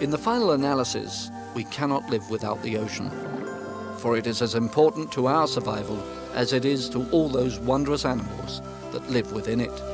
In the final analysis, we cannot live without the ocean, for it is as important to our survival as it is to all those wondrous animals that live within it.